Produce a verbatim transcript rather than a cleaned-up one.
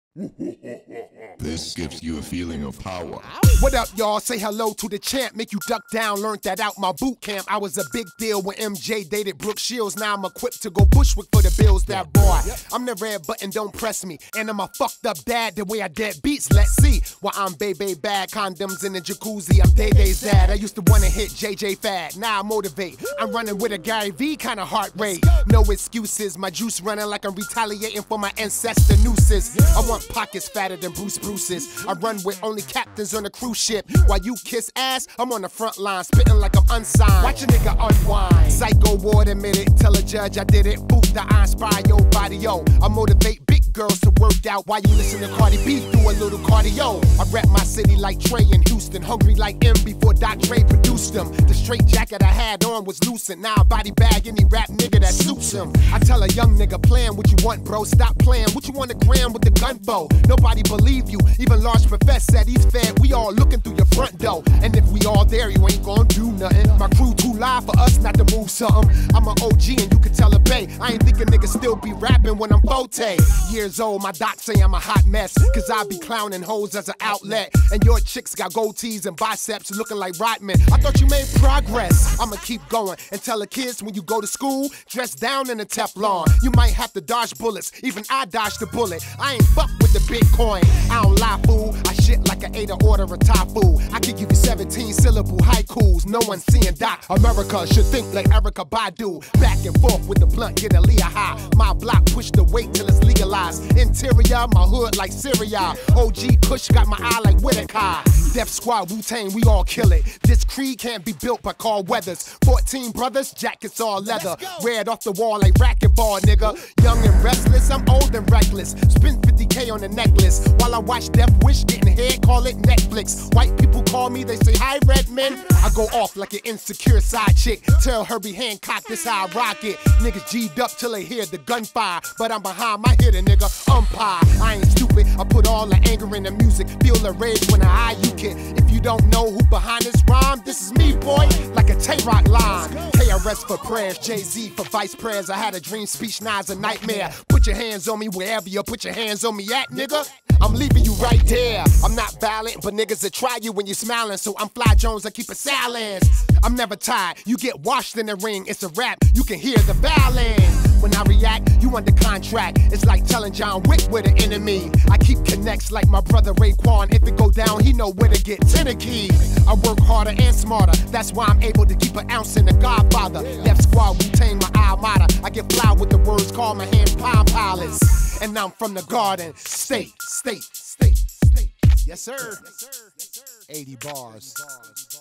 This gives you a feeling of power. What up, y'all? Say hello to the champ. Make you duck down. Learned that out my boot camp. I was a big deal when M J dated Brooke Shields. Now I'm equipped to go Bushwick for the Bills. That boy, I'm the red button, don't press me. And I'm a fucked up dad the way I dead beats. Let's see. While I'm baby bad, condoms in the jacuzzi. I'm Day Day's dad. I used to wanna hit J J Fad. Now I motivate. I'm running with a Gary V kind of heart rate. No excuses. My juice running like I'm retaliating for my ancestor nooses. I want pockets fatter than Bruce Bruce's. I run with only captains on a cruise ship. While you kiss ass, I'm on the front line, spitting like I'm unsigned. Watch a nigga unwind. Psycho ward admitted. Tell a judge I did it. Boot the I inspire your body, yo. I motivate big girls to work out while you listen to Cardi B. Do a little cardio. I rep my city like Trey in Houston. Hungry like M before Doc Dre produced them. The straight jacket I had on was loosened. Now I body bag any rap nigga that suits him. I tell a young nigga, plan what you want, bro. Stop playing. What you want to gram with the gun for? Nobody believe you. Even Large Professor said he's fed. We all looking through your front door. And if we all there, you ain't gonna do nothing. My crew too live for us not to move something. I'm an O G and you can tell a bay. I ain't think a nigga still be rapping when I'm forte. Years old, my doc say I'm a hot mess. Cause I be clowning hoes as an outlet. And your chicks got goatees and biceps looking like Rodman. I thought you made progress. I'ma keep going and tell the kids when you go to school, dress down in a Teflon. You might have to dodge bullets. Even I dodged the bullet. I ain't fuck with the Bitcoin. I don't lie, fool. I shit like an Ada order of Thai food. I can give you seventeen syllable haikus. No one seeing Doc. America should think like Erykah Badu. Back and forth with the blunt, get a Leah high. My block push the weight till it's legalized. Interior, my hood like Syria. O G Kush got my eye like Whitaker. Def Squad, Wu-Tang, we all kill it. This creed can't be built by Carl Weathers. fourteen brothers, jackets all leather. Red off the wall like racquetball, nigga. Young and restless, I'm old and reckless. Spend fifty K on the necklace. While I watch Death Wish getting head, call it Netflix. White people call me, they say, hi, Redman. I go off like an insecure side chick. Tell Herbie Hancock this how I rock it. Niggas G'd up till they hear the gunfire. But I'm behind my hitter, nigga, umpire. I ain't stupid, I put all the anger in the music. Feel the rage when I eye you kid. If you don't know who behind this rhyme, this is me, boy, like a Tay-Rock line. K R S for prayers, Jay-Z for vice prayers. I had a dream speech, now it's a nightmare. Put your hands on me wherever you put your hands on me at, nigga. I'm leaving you right there. I'm not violent, but niggas that try you when you're smiling. So I'm Fly Jones, I keep it silent. I'm never tired, you get washed in the ring. It's a rap, you can hear the violence. When I react, you under contract. It's like telling John Wick we're the enemy. I keep connects like my brother Raekwon. If it go down, he know where to get tenor keys. I work harder and smarter. That's why I'm able to keep an ounce in the Godfather. Def Squad, Wu-Tang, my alma mater. I get fly with the words, call my hands palm pilots. And I'm from the Garden State, state, state, state. Yes, sir. eighty bars.